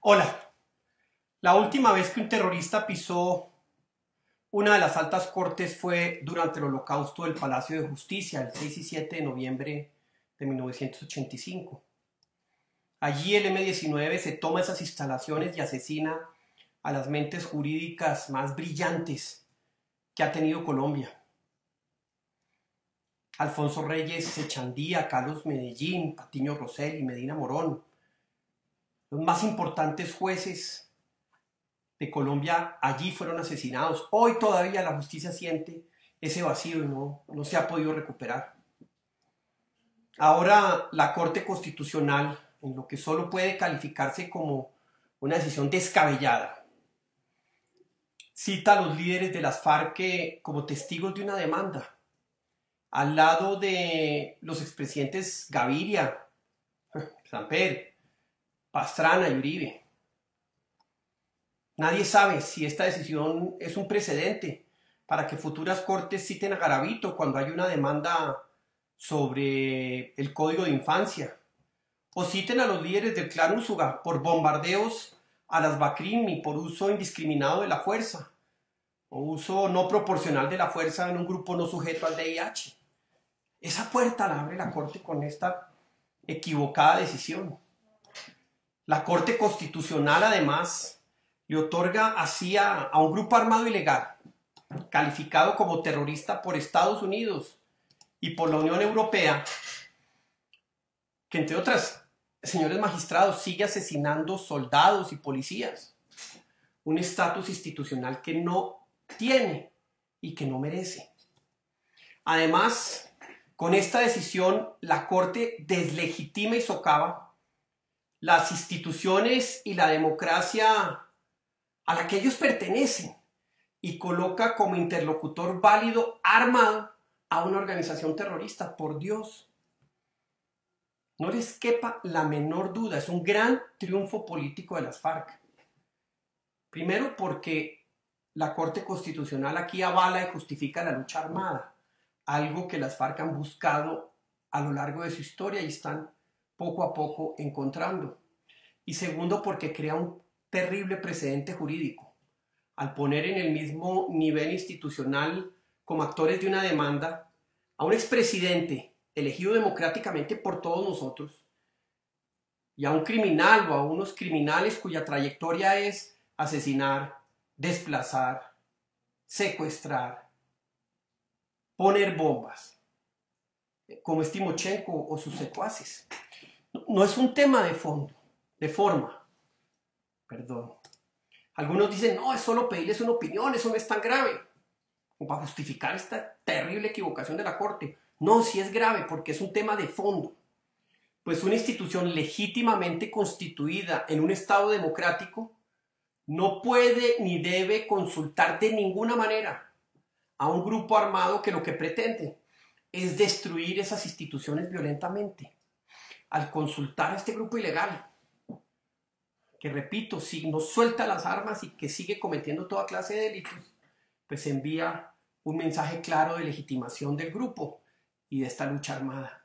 Hola, la última vez que un terrorista pisó una de las altas cortes fue durante el holocausto del Palacio de Justicia, el 6 y 7 de noviembre de 1985. Allí el M-19 se toma esas instalaciones y asesina a las mentes jurídicas más brillantes que ha tenido Colombia. Alfonso Reyes Echandía, Carlos Medellín, Patiño Rosell y Medina Morón, los más importantes jueces de Colombia allí fueron asesinados. Hoy todavía la justicia siente ese vacío y no se ha podido recuperar. Ahora la Corte Constitucional, en lo que solo puede calificarse como una decisión descabellada, cita a los líderes de las FARC como testigos de una demanda, al lado de los expresidentes Gaviria, Samper, Pastrana y Uribe. Nadie sabe si esta decisión es un precedente para que futuras cortes citen a Garavito cuando hay una demanda sobre el código de infancia, o citen a los líderes del clan Úsuga por bombardeos a las BACRIM y por uso indiscriminado de la fuerza, o uso no proporcional de la fuerza en un grupo no sujeto al VIH. Esa puerta la abre la Corte con esta equivocada decisión. La Corte Constitucional, además, le otorga así a un grupo armado ilegal, calificado como terrorista por Estados Unidos y por la Unión Europea, que entre otras, señores magistrados, sigue asesinando soldados y policías, un estatus institucional que no tiene y que no merece. Además, con esta decisión, la Corte deslegitima y socava las instituciones y la democracia a la que ellos pertenecen y coloca como interlocutor válido armado a una organización terrorista. Por Dios, no les quepa la menor duda, es un gran triunfo político de las FARC. Primero porque la Corte Constitucional aquí avala y justifica la lucha armada, algo que las FARC han buscado a lo largo de su historia y están poco a poco encontrando. Y segundo porque crea un terrible precedente jurídico al poner en el mismo nivel institucional como actores de una demanda a un expresidente elegido democráticamente por todos nosotros y a un criminal o a unos criminales cuya trayectoria es asesinar, desplazar, secuestrar, poner bombas, como es Timochenko o sus secuaces. No es un tema de fondo, de forma, perdón. Algunos dicen, no, es solo pedirles una opinión, eso no es tan grave, como para justificar esta terrible equivocación de la Corte. No, sí es grave porque es un tema de fondo. Pues una institución legítimamente constituida en un Estado democrático no puede ni debe consultar de ninguna manera a un grupo armado que lo que pretende es destruir esas instituciones violentamente. Al consultar a este grupo ilegal, que repito, si no suelta las armas y que sigue cometiendo toda clase de delitos, pues envía un mensaje claro de legitimación del grupo y de esta lucha armada.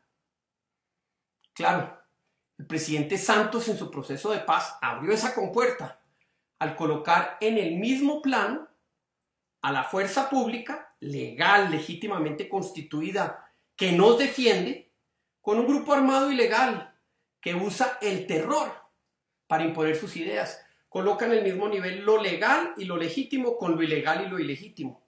Claro, el presidente Santos en su proceso de paz abrió esa compuerta al colocar en el mismo plano a la fuerza pública, legal, legítimamente constituida, que nos defiende, con un grupo armado ilegal que usa el terror para imponer sus ideas. Coloca en el mismo nivel lo legal y lo legítimo con lo ilegal y lo ilegítimo.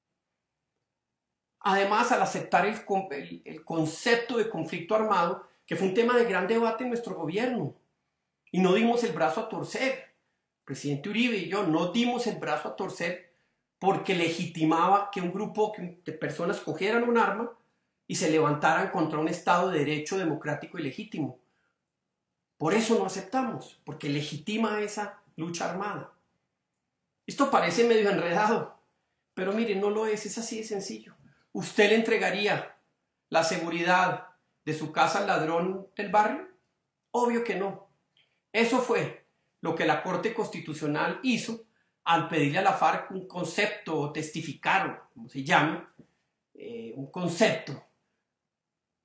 Además, al aceptar el concepto de conflicto armado, que fue un tema de gran debate en nuestro gobierno, y no dimos el brazo a torcer, el presidente Uribe y yo no dimos el brazo a torcer porque legitimaba que un grupo de personas cogieran un arma y se levantaran contra un Estado de derecho democrático y legítimo. Por eso no aceptamos, porque legitima esa lucha armada. Esto parece medio enredado, pero miren, no lo es así de sencillo. ¿Usted le entregaría la seguridad de su casa al ladrón del barrio? Obvio que no. Eso fue lo que la Corte Constitucional hizo al pedirle a la FARC un concepto, o testificar, como se llama, un concepto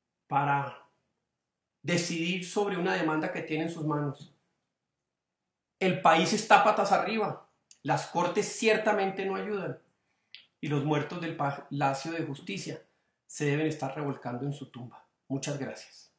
para decidir sobre una demanda que tiene en sus manos. El país está patas arriba. Las cortes ciertamente no ayudan. Y los muertos del Palacio de Justicia se deben estar revolcando en su tumba. Muchas gracias.